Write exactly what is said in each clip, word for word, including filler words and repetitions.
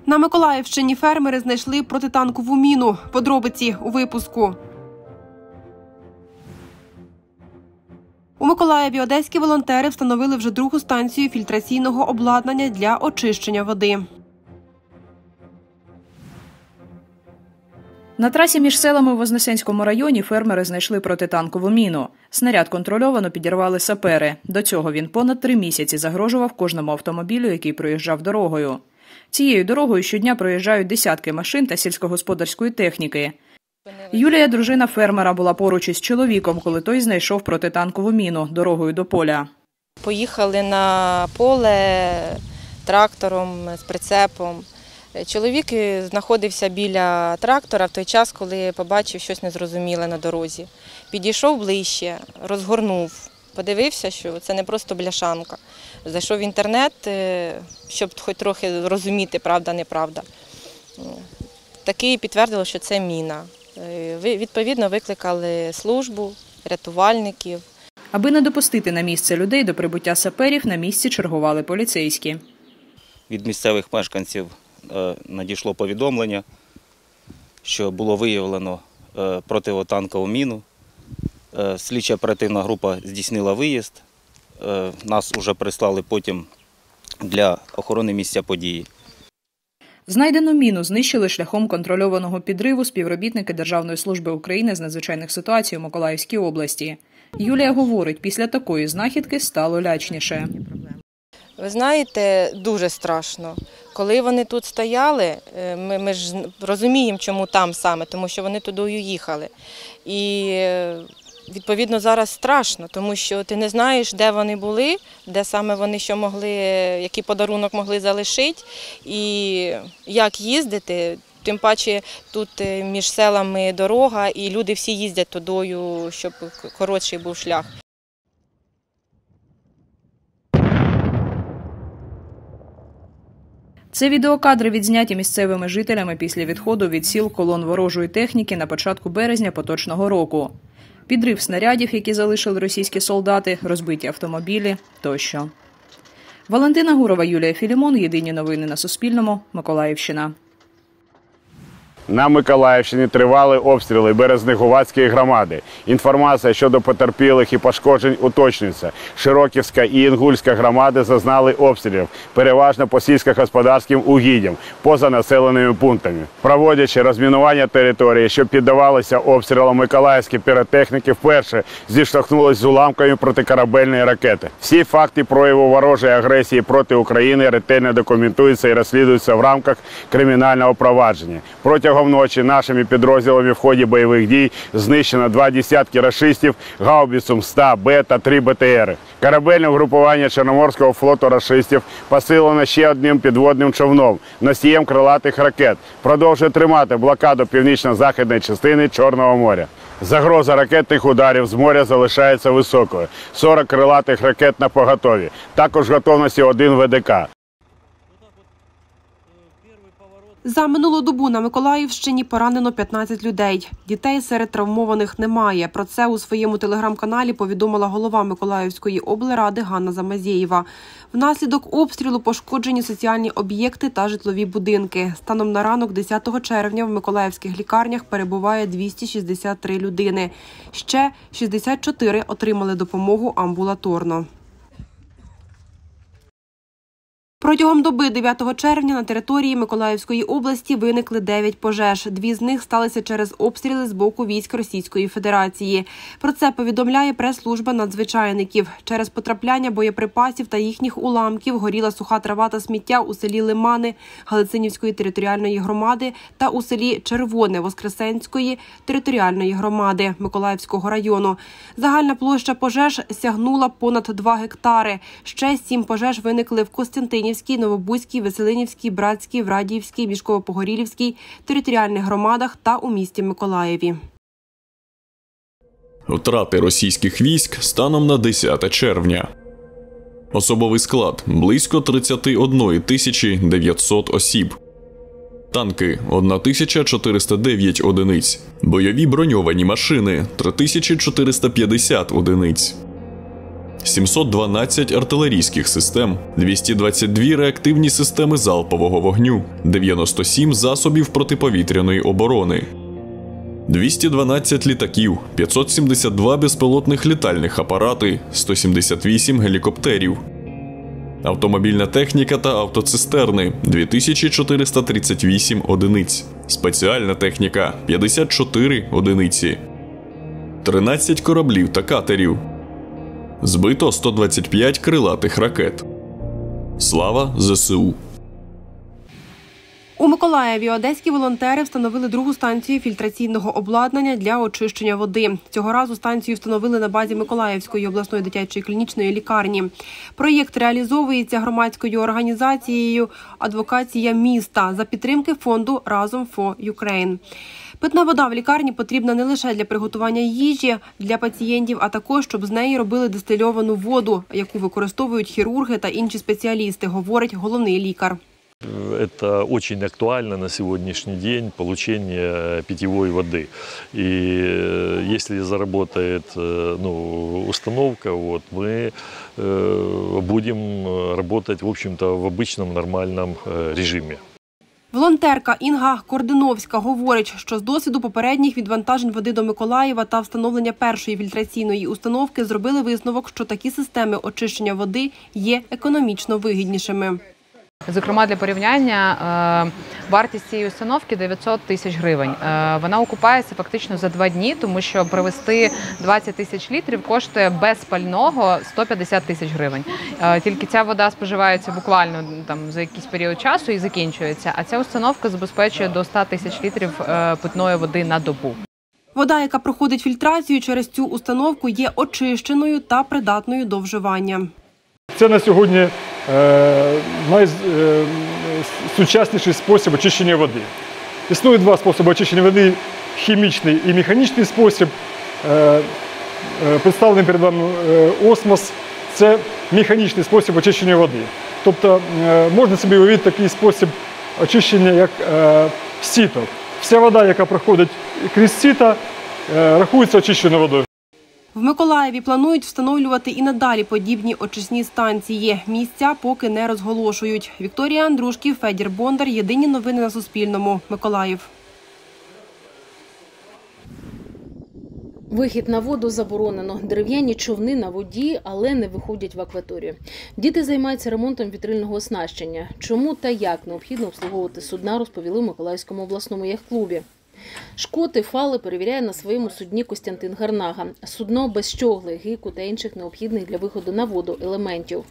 На Миколаївщині фермери знайшли протитанкову міну. Подробиці у випуску. У Миколаєві одеські волонтери встановили вже другу станцію фільтраційного обладнання для очищення води. На трасі між селами у Вознесенському районі фермери знайшли протитанкову міну. Снаряд контрольовано підірвали сапери. До цього він понад три місяці загрожував кожному автомобілю, який проїжджав дорогою. Цією дорогою щодня проїжджають десятки машин та сільськогосподарської техніки. Юлія, дружина фермера, була поруч із чоловіком, коли той знайшов протитанкову міну дорогою до поля. Поїхали на поле трактором з прицепом. Чоловік знаходився біля трактора в той час, коли побачив щось незрозуміле на дорозі. Підійшов ближче, розгорнув, подивився, що це не просто бляшанка. Зайшов в інтернет, щоб хоч трохи розуміти, правда-неправда. Таки підтвердило, що це міна. Відповідно, викликали службу, рятувальників. Аби не допустити на місце людей до прибуття саперів, на місці чергували поліцейські. Від місцевих мешканців надійшло повідомлення, що було виявлено протитанкову міну. Слідча оперативна група здійснила виїзд. Нас вже прислали потім для охорони місця події. Знайдену міну знищили шляхом контрольованого підриву співробітники Державної служби України з надзвичайних ситуацій у Миколаївській області. Юлія говорить, після такої знахідки стало лячніше. Ви знаєте, дуже страшно. Коли вони тут стояли, ми, ми ж розуміємо, чому там саме, тому що вони туди їхали. І відповідно зараз страшно, тому що ти не знаєш, де вони були, де саме вони що могли, який подарунок могли залишити і як їздити. Тим паче тут між селами дорога і люди всі їздять тудою, щоб коротший був шлях. Це відеокадри відзняті місцевими жителями після відходу від сіл колон ворожої техніки на початку березня поточного року. Підрив снарядів, які залишили російські солдати, розбиті автомобілі тощо. Валентина Гурова, Юлія Філімон. Єдині новини на Суспільному. Миколаївщина. На Миколаївщині тривали обстріли Березнегуватської громади. Інформація щодо потерпілих і пошкоджень уточнюється. Широківська і Інгульська громади зазнали обстрілів, переважно по сільськогосподарським угіддям, поза населеними пунктами. Проводячи розмінування території, що піддавалися обстрілам, миколаївські піротехніки вперше зіштовхнулися з уламками протикорабельної ракети. Всі факти прояву ворожої агресії проти України ретельно документуються і розслідуються в рамках кримінального провадження. Протягом ночі нашими підрозділами в ході бойових дій знищено два десятки рашистів, гаубицю МСТА Б та три Б Т Р. Корабельне угрупування Чорноморського флоту рашистів посилено ще одним підводним човном, носієм крилатих ракет. Продовжує тримати блокаду північно-західної частини Чорного моря. Загроза ракетних ударів з моря залишається високою. сорок крилатих ракет на поготові. Також в готовності один В Д К. За минулу добу на Миколаївщині поранено п'ятнадцять людей. Дітей серед травмованих немає. Про це у своєму телеграм-каналі повідомила голова Миколаївської облради Ганна Замазєєва. Внаслідок обстрілу пошкоджені соціальні об'єкти та житлові будинки. Станом на ранок десятого червня в миколаївських лікарнях перебуває двісті шістдесят три людини. Ще шістдесят чотири отримали допомогу амбулаторно. Протягом доби дев'ятого червня на території Миколаївської області виникли дев'ять пожеж. Дві з них сталися через обстріли з боку військ Російської Федерації. Про це повідомляє прес-служба надзвичайників. Через потрапляння боєприпасів та їхніх уламків горіла суха трава та сміття у селі Лимани Галицинівської територіальної громади та у селі Червоне Воскресенської територіальної громади Миколаївського району. Загальна площа пожеж сягнула понад два гектари. Ще сім пожеж виникли в Костянтинівській, Новобузькій, Веселинівській, Братській, Врадіївській, Мішково-Погорілівській територіальних громадах та у місті Миколаєві. Втрати російських військ станом на десяте червня. Особовий склад – близько тридцять одна тисяча дев'ятсот осіб. Танки – тисяча чотириста дев'ять одиниць. Бойові броньовані машини – три тисячі чотириста п'ятдесят одиниць. сімсот дванадцять артилерійських систем, двісті двадцять дві реактивні системи залпового вогню, дев'яносто сім засобів протиповітряної оборони, двісті дванадцять літаків, п'ятсот сімдесят два безпілотних літальних апарати, сто сімдесят вісім гелікоптерів. Автомобільна техніка та автоцистерни – дві тисячі чотириста тридцять вісім одиниць. Спеціальна техніка – п'ятдесят чотири одиниці. тринадцять кораблів та катерів. Збито сто двадцять п'ять крилатих ракет. Слава ЗСУ! У Миколаєві одеські волонтери встановили другу станцію фільтраційного обладнання для очищення води. Цього разу станцію встановили на базі Миколаївської обласної дитячої клінічної лікарні. Проєкт реалізовується громадською організацією «Адвокація міста» за підтримки фонду «Разом for Ukraine». Питна вода в лікарні потрібна не лише для приготування їжі для пацієнтів, а також, щоб з неї робили дистильовану воду, яку використовують хірурги та інші спеціалісти, говорить головний лікар. Это очень актуально на сегодняшний день получение питьевой воды. И если заработает ну, установка, вот, мы э, будем работать, в общем-то, в обычном нормальном режиме. Волонтерка Інга Кординовська говорить, що з досвіду попередніх відвантажень води до Миколаєва та встановлення першої фільтраційної установки зробили висновок, що такі системи очищення води є економічно вигіднішими. Зокрема, для порівняння, вартість цієї установки дев'ятсот тисяч гривень. Вона окупається фактично за два дні, тому що привезти двадцять тисяч літрів коштує без пального сто п'ятдесят тисяч гривень. Тільки ця вода споживається буквально там за якийсь період часу і закінчується, а ця установка забезпечує до ста тисяч літрів питної води на добу. Вода, яка проходить фільтрацію через цю установку, є очищеною та придатною до вживання. Це на сьогодні е, найсучасніший спосіб очищення води. Існує два способи очищення води – хімічний і механічний спосіб. Е, е, представлений перед вами е, осмос – це механічний спосіб очищення води. Тобто е, можна собі уявити такий спосіб очищення, як е, сито. Вся вода, яка проходить крізь сито, е, рахується очищеною водою. В Миколаєві планують встановлювати і надалі подібні очисні станції. Місця поки не розголошують. Вікторія Андрушків, Федір Бондар. Єдині новини на Суспільному. Миколаїв. Вихід на воду заборонено. Дерев'яні човни на воді, але не виходять в акваторію. Діти займаються ремонтом вітрильного оснащення. Чому та як необхідно обслуговувати судна, розповіли в Миколаївському обласному яхт-клубі. Шкоти, фали перевіряє на своєму судні Костянтин Гарнага. Судно без щогли, гику та інших необхідних для виходу на воду елементів.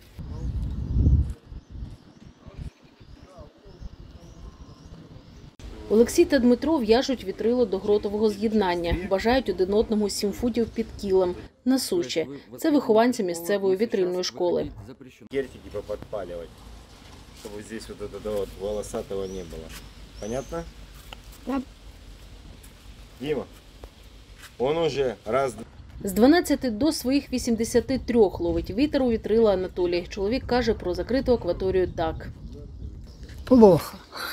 Олексій та Дмитро в'яжуть вітрило до гротового з'єднання. Бажають один одному сім футів під кілем. На суші. Це вихованці місцевої вітрильної школи. Герчики поподпаливать, чтобы здесь вот этого вот волосатого не было. Понятно? Да. Дима, он уже раз... З дванадцяти до своїх вісімдесяти трьох ловить вітер у вітрила Анатолій. Чоловік каже про закриту акваторію так. Плохо.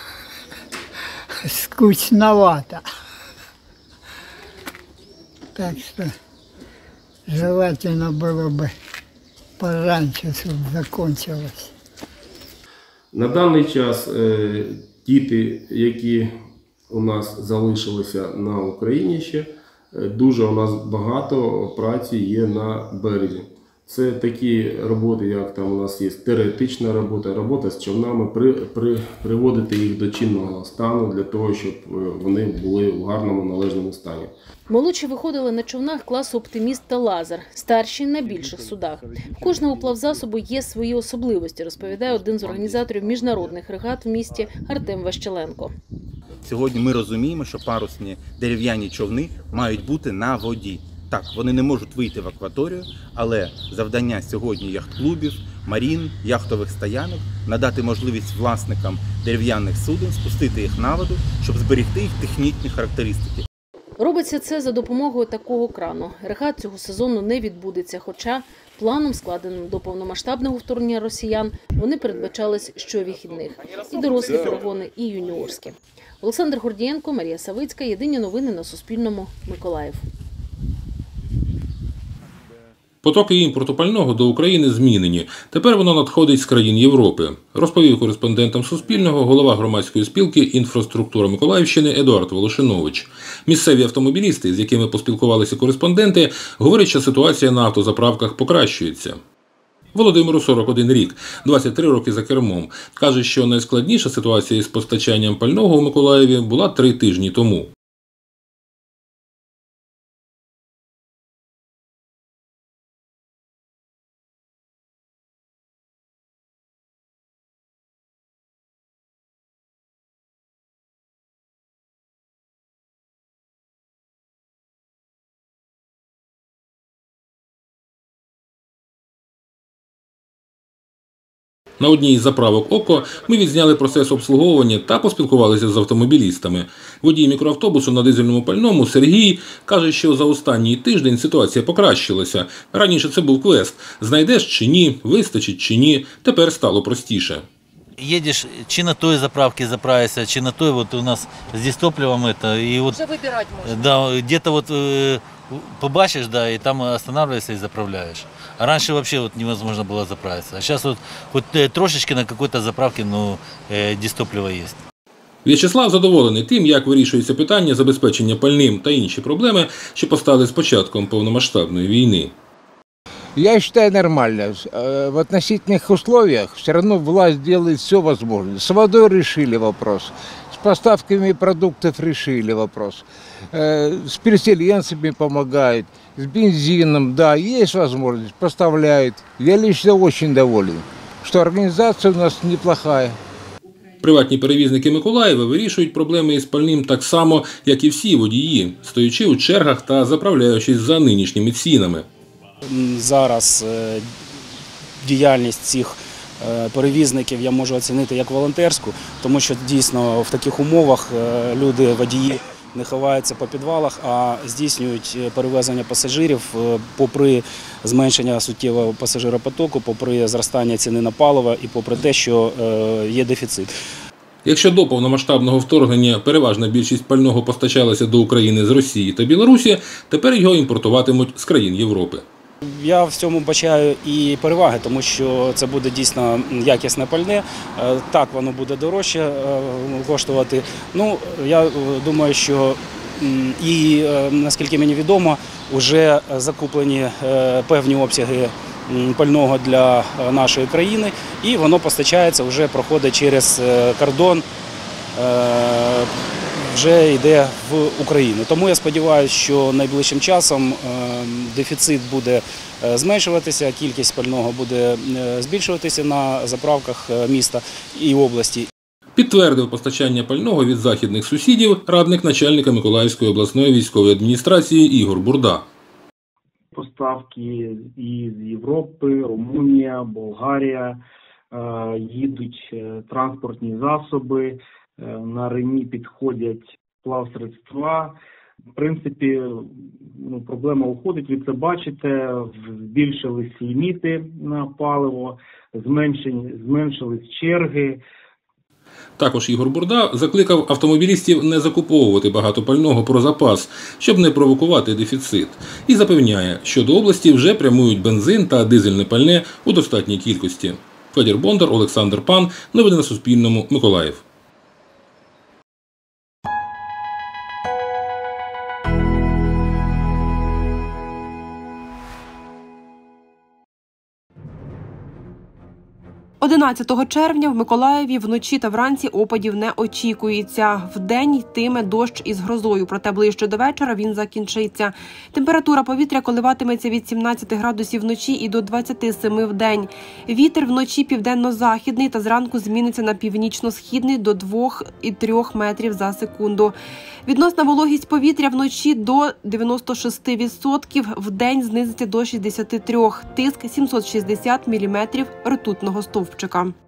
Скучновато. Так что желательно было бы пораньше, чтобы закончилось. На даний час е, діти, які у нас залишилися на Україні ще, дуже у нас багато праці є на березі. Це такі роботи, як там у нас є теоретична робота, робота з човнами, при, при, приводити їх до чинного стану для того, щоб вони були в гарному належному стані. Молодші виходили на човнах класу «Оптиміст» та «Лазер», старші – на більших судах. В кожного плавзасобу є свої особливості, розповідає один з організаторів міжнародних регат в місті Артем Ващеленко. Сьогодні ми розуміємо, що парусні дерев'яні човни мають бути на воді. Так, вони не можуть вийти в акваторію, але завдання сьогодні яхт-клубів, марін, яхтових стоянок – надати можливість власникам дерев'яних суден спустити їх на воду, щоб зберегти їх технічні характеристики. Робиться це за допомогою такого крану. Регат цього сезону не відбудеться, хоча планом, складеним до повномасштабного вторгнення росіян, вони передбачались щовихідних. І дорослі перегони, і юніорські. Олександр Гордієнко, Марія Савицька. Єдині новини на Суспільному. Миколаїв. Потоки імпорту пального до України змінені. Тепер воно надходить з країн Європи, розповів кореспондентам Суспільного голова громадської спілки «Інфраструктура Миколаївщини» Едуард Волошинович. Місцеві автомобілісти, з якими поспілкувалися кореспонденти, говорять, що ситуація на автозаправках покращується. Володимиру сорок один рік, двадцять три роки за кермом. Каже, що найскладніша ситуація із постачанням пального у Миколаєві була три тижні тому. На одній із заправок «Око» ми відзняли процес обслуговування та поспілкувалися з автомобілістами. Водій мікроавтобусу на дизельному пальному Сергій каже, що за останній тиждень ситуація покращилася. Раніше це був квест – знайдеш чи ні, вистачить чи ні, тепер стало простіше. Едешь, чи на той заправке заправишься, чи на той, вот у нас здесь топливом это, и вот... Уже выбирать можно. Да, где-то вот э, побачишь, да, и там останавливаешься и заправляешь. А раньше вообще вот невозможно было заправиться. А сейчас вот, вот э, трошечки на какой-то заправке, ну, э, дистопливо есть. В'ячеслав задоволений тим, як вирішується питання забезпечення пальним та інші проблеми, що постали з початком повномасштабної війни. Я считаю нормально. В относительных условиях все равно власть делает все возможное. С водой решили вопрос, с поставками продуктов решили вопрос, с переселенцами помогают, с бензином, да, есть возможность, поставляют. Я лично очень доволен, что организация у нас неплохая. Приватні перевізники Миколаєва вирішують проблеми із пальним так само, як і всі водії, стоячи у чергах та заправляючись за нинішніми цінами. Зараз діяльність цих перевізників я можу оцінити як волонтерську, тому що дійсно в таких умовах люди, водії, не ховаються по підвалах, а здійснюють перевезення пасажирів попри зменшення суттєвого пасажиропотоку, попри зростання ціни на паливо і попри те, що є дефіцит. Якщо до повномасштабного вторгнення переважна більшість пального постачалася до України з Росії та Білорусі, тепер його імпортуватимуть з країн Європи. Я в цьому бачаю і переваги, тому що це буде дійсно якісне пальне. Так, воно буде дорожче коштувати. Ну, я думаю, що і, наскільки мені відомо, вже закуплені певні обсяги пального для нашої країни, і воно постачається, вже проходить через кордон, вже йде в Україну. Тому я сподіваюся, що найближчим часом дефіцит буде зменшуватися, кількість пального буде збільшуватися на заправках міста і області. Підтвердив постачання пального від західних сусідів радник начальника Миколаївської обласної військової адміністрації Ігор Бурда. Поставки із Європи, Румунія, Болгарія, їдуть транспортні засоби, на Рені підходять плавсредства. В принципі, ну, проблема уходить, ви це бачите, збільшились ліміти на паливо, зменшились черги. Також Ігор Бурда закликав автомобілістів не закуповувати багато пального про запас, щоб не провокувати дефіцит. І запевняє, що до області вже прямують бензин та дизельне пальне у достатній кількості. Федір Бондар, Олександр Пан. Новини на Суспільному. Миколаїв. одинадцятого червня в Миколаєві вночі та вранці опадів не очікується. Вдень йтиме дощ із грозою, проте ближче до вечора він закінчиться. Температура повітря коливатиметься від сімнадцяти градусів вночі і до двадцяти семи вдень. Вітер вночі південно-західний та зранку зміниться на північно-східний до двох і трьох метрів за секунду. Відносна вологість повітря вночі до дев'яносто шість відсотків, вдень знизиться до шістдесят три, тиск сімсот шістдесят міліметрів ртутного стовпчика.